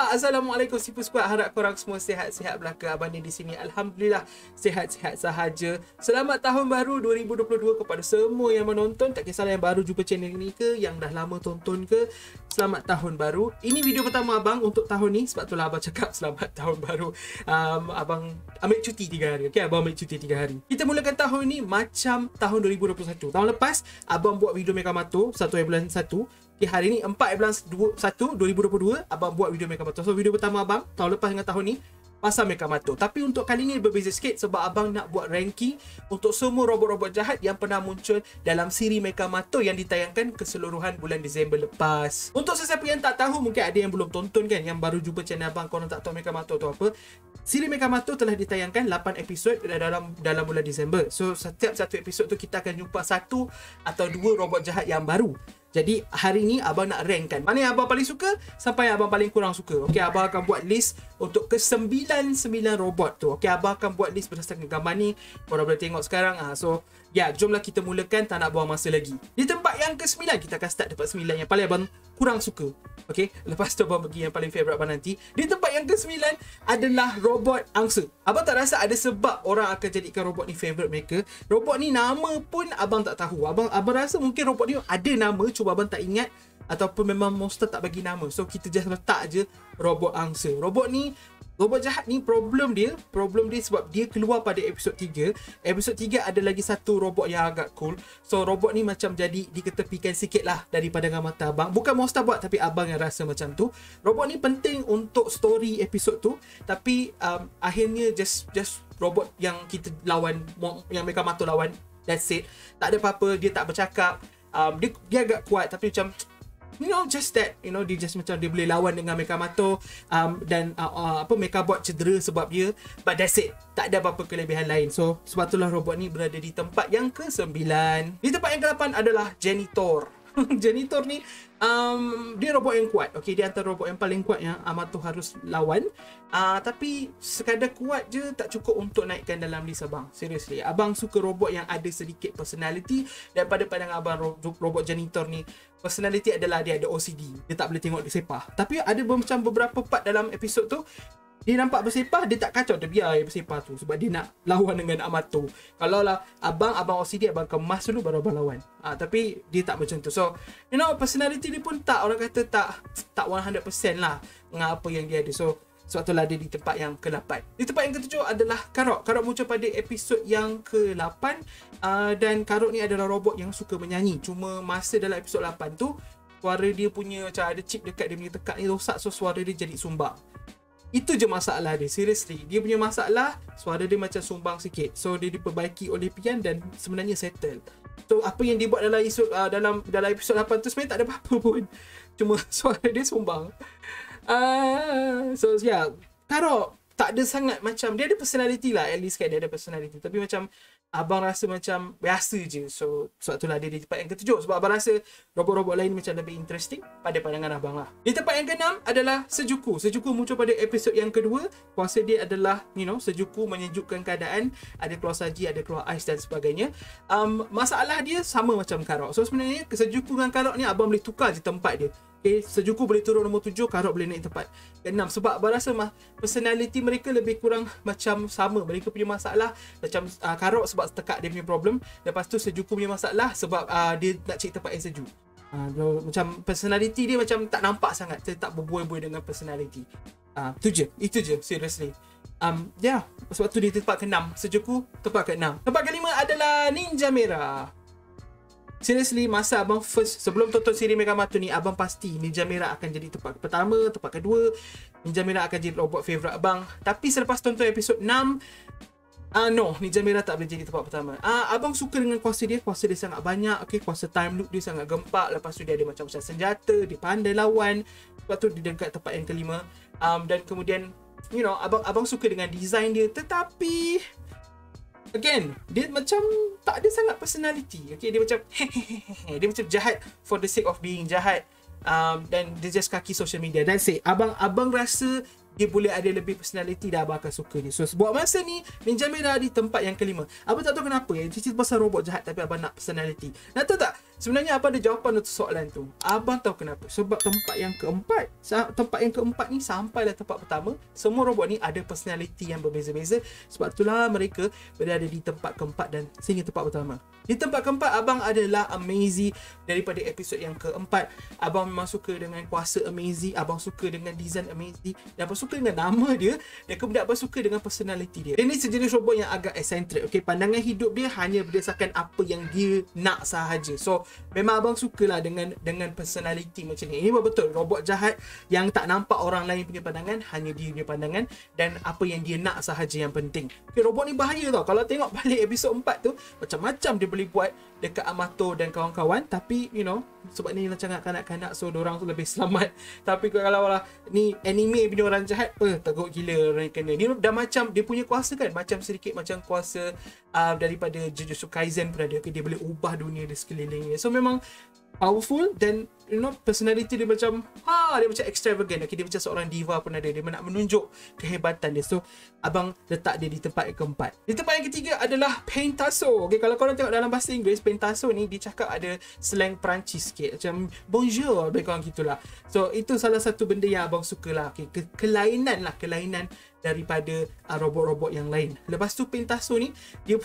Assalamualaikum Sipu Squad. Harap korang semua sihat-sihat belaka. Abang ni di sini alhamdulillah sihat-sihat sahaja. Selamat tahun baru 2022 kepada semua yang menonton. Tak kisahlah yang baru jumpa channel ni ke, yang dah lama tonton ke. Selamat tahun baru. Ini video pertama abang untuk tahun ni. Sebab itulah abang cakap selamat tahun baru. Abang ambil cuti 3 hari. Okay, abang ambil cuti 3 hari. Kita mulakan tahun ni macam tahun 2021. Tahun lepas abang buat video Megamato 1 bulan 1. Okay, hari ni 4 bulan 1 2022 abang buat video Megamato. So video pertama abang tahun lepas dengan tahun ni pasal Megamato. Tapi untuk kali ni berbeza sikit sebab abang nak buat ranking untuk semua robot-robot jahat yang pernah muncul dalam siri Megamato yang ditayangkan keseluruhan bulan Disember lepas. Untuk sesiapa yang tak tahu, mungkin ada yang belum tonton kan, yang baru jumpa channel abang, korang tak tahu Megamato tu apa. Siri Megamato telah ditayangkan 8 episod dalam bulan Disember. So setiap satu episod tu kita akan jumpa 1 atau 2 robot jahat yang baru. Jadi hari ni abang nak rank kan, mana yang abang paling suka sampai yang abang paling kurang suka. Okey, abang akan buat list untuk ke-99 robot tu. Okey, abang akan buat list berdasarkan gambar ni. Korang boleh tengok sekarang. So ya, jomlah kita mulakan, tak nak buang masa lagi. Di tempat yang ke-9 kita akan start tempat 9 yang paling abang kurang suka. Okey, lepas tu abang pergi yang paling favourite abang nanti. Di tempat yang ke-9 adalah robot angsa. Abang tak rasa ada sebab orang akan jadikan robot ni favourite mereka. Robot ni nama pun abang tak tahu. Abang rasa mungkin robot ni ada nama, cuba abang tak ingat, ataupun memang monster tak bagi nama. So kita just letak je robot angsa. Robot jahat ni problem dia sebab dia keluar pada episod 3. Episod 3 ada lagi satu robot yang agak cool. So robot ni macam jadi diketepikan sikit lah dari pandangan mata abang. Bukan monster buat, tapi abang yang rasa macam tu. Robot ni penting untuk story episod tu, tapi akhirnya just robot yang kita lawan, yang Megamato lawan. That's it. Tak ada apa-apa, dia tak bercakap. Dia agak kuat, tapi macam just that, dia just macam dia boleh lawan dengan Megamato, dan Megabot cedera sebab dia, but that's it. Tak ada apa-apa kelebihan lain. So sebab itulah robot ni berada di tempat yang ke-9. Di tempat yang ke-8 adalah Janitor. Janitor ni dia robot yang kuat. Okay, dia antara robot yang paling kuat yang Amato harus lawan. Tapi sekadar kuat je tak cukup untuk naikkan dalam list abang. Seriously, abang suka robot yang ada sedikit personality. Daripada pandangan abang, robot Janitor ni personality adalah dia ada OCD. Dia tak boleh tengok dia sepah. Tapi ada macam beberapa part dalam episod tu, dia nampak bersepah, dia tak kacau, dia biar bersepah tu sebab dia nak lawan dengan Amato. Kalau lah abang OCD, abang kemas dulu baru abang lawan. Tapi dia tak macam tu. So personality dia pun tak, orang kata tak 100% lah dengan apa yang dia ada. So sebab itulah dia di tempat yang ke-8. Di tempat yang ke-7 adalah Karok. Karok muncul pada episod yang ke-8, dan Karok ni adalah robot yang suka menyanyi. Cuma masa dalam episod 8 tu, suara dia punya macam ada chip dekat dia punya tekak ni rosak, so suara dia jadi sumbang. Itu je masalah dia. Seriously, dia punya masalah, suara dia macam sumbang sikit. So dia diperbaiki oleh Pian dan sebenarnya settle. So apa yang dia buat dalam episod 8 tu sebenarnya tak ada apa-apa pun, cuma suara dia sumbang. So yeah, Karok tak ada sangat macam, dia ada personality lah, at least kan dia ada personality, tapi macam abang rasa macam biasa je. So sebab itulah dia di tempat yang ke-7, sebab abang rasa robot-robot lain macam lebih interesting pada pandangan abang lah. Di tempat yang ke-6 adalah Sejuku. Sejuku muncul pada episod yang kedua. Kuasa dia adalah Sejuku menyejukkan keadaan, ada keluar saji, ada keluar ais dan sebagainya. Masalah dia sama macam Karok. So sebenarnya Sejuku dengan Karok ni abang boleh tukar je tempat dia. Okay, Sejuku boleh turun nombor 7, Karok boleh naik tempat ke-6. Sebab abang rasa personality mereka lebih kurang macam sama. Mereka punya masalah macam Karok sebab tekak dia punya problem. Lepas tu Sejuku punya masalah sebab dia nak cari tempat yang sejuk. Macam personality dia macam tak nampak sangat. Dia tak berbuai-buai dengan personality. Itu je seriously. Sebab tu dia tempat ke-6. Sejuku tempat ke-6. Tempat ke-5 adalah Ninja Merah. Seriously, masa abang sebelum tonton siri Megamato ni, abang pasti Ninja Merah akan jadi tempat pertama, tempat kedua. Ninja Merah akan jadi robot favourite abang. Tapi selepas tonton episod 6, Ninja Merah tak boleh jadi tempat pertama. Abang suka dengan kuasa dia sangat banyak. Okay, kuasa time loop dia sangat gempak. Lepas tu dia ada macam-macam senjata, dia pandai lawan. Lepas tu dia dekat tempat yang ke-5. Dan kemudian abang suka dengan design dia, tetapi again, dia macam tak ada sangat personality. Okay, dia macam dia macam jahat for the sake of being jahat. Dan dia just kaki social media. Dan abang rasa dia boleh ada lebih personality, dah abang akan suka dia. So buat masa ni Ninja Merah di tempat yang ke-5. Abang tak tahu kenapa ya, dia cerita pasal robot jahat tapi abang nak personality. Nak tahu tak, Sebenarnya apa ada jawapan untuk soalan tu? Abang tahu kenapa? Sebab tempat yang keempat ni sampailah tempat pertama, semua robot ni ada personality yang berbeza-beza. Sebab itulah mereka berada di tempat keempat dan sehingga tempat pertama. Di tempat keempat, abang adalah Amazy. Daripada episod yang keempat, abang memang suka dengan kuasa Amazy, abang suka dengan design Amazy, dan abang suka dengan nama dia, dan kemudian abang suka dengan personality dia. Dia ni sejenis robot yang agak eccentric. Okay, pandangan hidup dia hanya berdasarkan apa yang dia nak sahaja. So memang abang sukalah dengan personality macam ni. Ini betul robot jahat yang tak nampak orang lain punya pandangan, hanya dia punya pandangan dan apa yang dia nak sahaja yang penting. Okay, robot ni bahaya tau. Kalau tengok balik episod 4 tu, macam-macam dia boleh buat dekat Amato dan kawan-kawan, tapi you know, sebab ni macam kanak-kanak, so diorang tu lebih selamat. Tapi kalau lah ni anime punya orang jahat, teruk gila orang kena. Dia dah macam dia punya kuasa kan, macam sedikit macam kuasa daripada Jujutsu Kaisen pun ada. Okay, dia boleh ubah dunia di sekelilingnya. So memang powerful, dan you know, personality dia macam dia macam extravagant. Okay, dia macam seorang diva pun ada. Dia nak menunjuk kehebatan dia. So abang letak dia di tempat yang keempat. Di tempat yang ketiga adalah Pentaso. Okay, kalau korang tengok dalam bahasa Inggeris, Pentaso ni dia cakap ada slang Perancis sikit, macam bonjour, lebih kurang gitulah. So itu salah satu benda yang abang suka lah. Okay, kelainan daripada robot-robot yang lain. Lepas tu Pentaso ni dia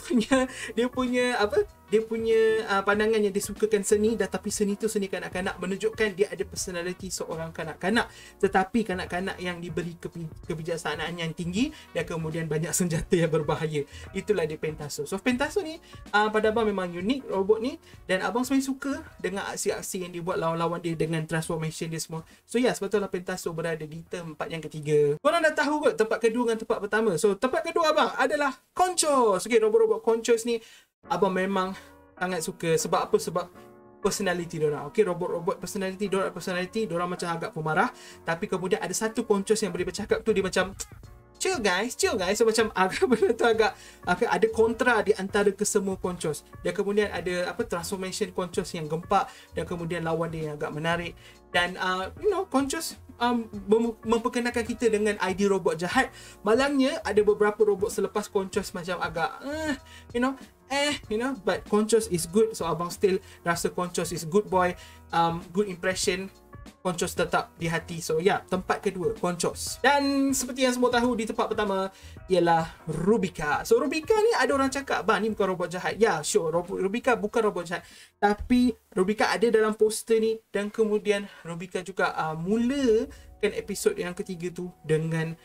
punya pandangan yang disukakan seni, dan tapi seni tu seni kanak-kanak, menunjukkan dia ada personality seorang kanak-kanak, tetapi kanak-kanak yang diberi kebijaksanaan yang tinggi dan kemudian banyak senjata yang berbahaya. Itulah dia Pentaso. So Pentaso ni pada abang memang unik robot ni, dan abang sebenarnya suka dengan aksi-aksi yang dibuat lawan-lawan dia dengan transformation dia semua. So ya, sebab itulah Pentaso berada di tempat yang ketiga. Korang dah tahu kot tempat kedua dengan tempat pertama. So tempat kedua abang adalah Conchos. Okay, robot-robot Conchos ni abang memang sangat suka. Sebab apa? Sebab personality diorang. Okay, robot-robot personality diorang macam agak pemarah, tapi kemudian ada satu Conchos yang boleh bercakap tu, dia macam chill guys. So macam agak benda tu agak ada kontra di antara kesemua Conchos. Dan kemudian ada transformation Conchos yang gempak, dan kemudian lawan dia yang agak menarik. Dan you know, Conchos memperkenalkan kita dengan idea robot jahat. Malangnya ada beberapa robot selepas Conchos macam agak but Conchos is good. So abang still rasa Conchos is good boy, good impression. Conchos tetap di hati. So ya, tempat kedua Conchos. Dan seperti yang semua tahu, di tempat pertama ialah Rubica. So Rubica ni ada orang cakap, bang, ni bukan robot jahat. Ya, sure, Rubica bukan robot jahat, tapi Rubica ada dalam poster ni. Dan kemudian Rubica juga mulakan episod yang ketiga tu dengan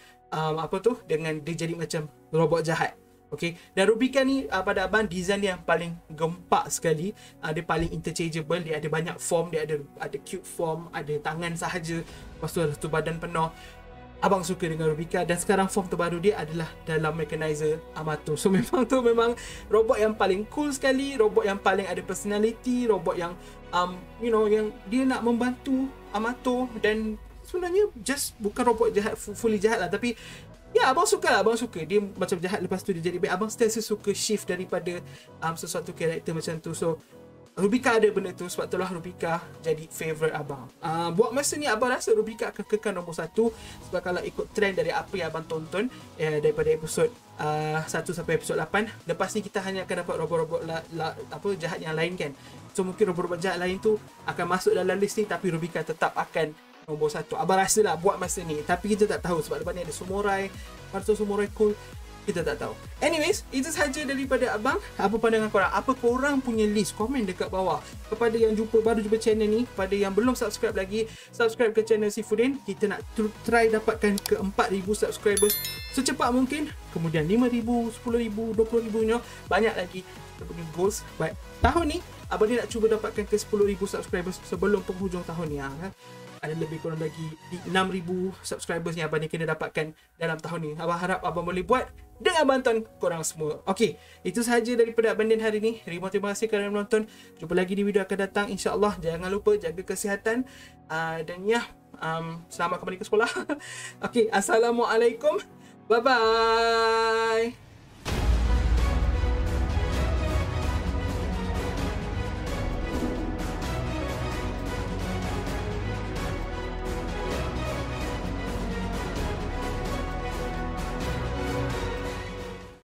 dengan dia jadi macam robot jahat. Okay, dan Rubica ni pada abang design yang paling gempak sekali. Dia paling interchangeable. Dia ada banyak form. Dia ada cube form, ada tangan sahaja, lepas tu ada satu badan penuh. Abang suka dengan Rubica, dan sekarang form terbaru dia adalah dalam mechanizer Amato. So memang robot yang paling cool sekali, robot yang paling ada personality, robot yang yang dia nak membantu Amato. Dan sebenarnya just bukan robot jahat, fully jahat lah, tapi ya, abang suka dia macam jahat, lepas tu dia jadi baik. Abang still suka shift daripada sesuatu karakter macam tu. So Rubica ada benda tu, sebab itulah Rubica jadi favourite abang. Buat masa ni abang rasa Rubica akan kekal nombor 1, sebab kalau ikut trend dari apa yang abang tonton daripada episod 1 sampai episod 8, lepas ni kita hanya akan dapat robot-robot jahat yang lain kan. So mungkin robot-robot jahat lain tu akan masuk dalam list ni, tapi Rubica tetap akan nombor 1. Abang rasa lah buat masa ni. Tapi kita tak tahu, sebab lepas ni ada Samurai. Lepas Samurai cool, kita tak tahu. Anyways, itu sahaja daripada abang. Apa pandangan korang? Apa korang punya list? Komen dekat bawah. Kepada yang baru jumpa channel ni, kepada yang belum subscribe lagi, subscribe ke channel Sifudin. Kita nak try dapatkan ke 4,000 subscribers secepat mungkin. Kemudian 5,000, 10,000, 20,000, banyak lagi kita punya goals. But tahun ni abang ni nak cuba dapatkan ke 10,000 subscribers sebelum penghujung tahun ni. Ada lebih kurang lagi 6,000 subscribers yang abang ni kena dapatkan dalam tahun ni. Abang harap abang boleh buat dengan bantuan korang semua. Okey, itu sahaja daripada Abang Din hari ni. Terima kasih kerana menonton. Jumpa lagi di video akan datang, insya-Allah. Jangan lupa jaga kesihatan dan ya, selamat kembali ke sekolah. Okey, assalamualaikum. Bye bye.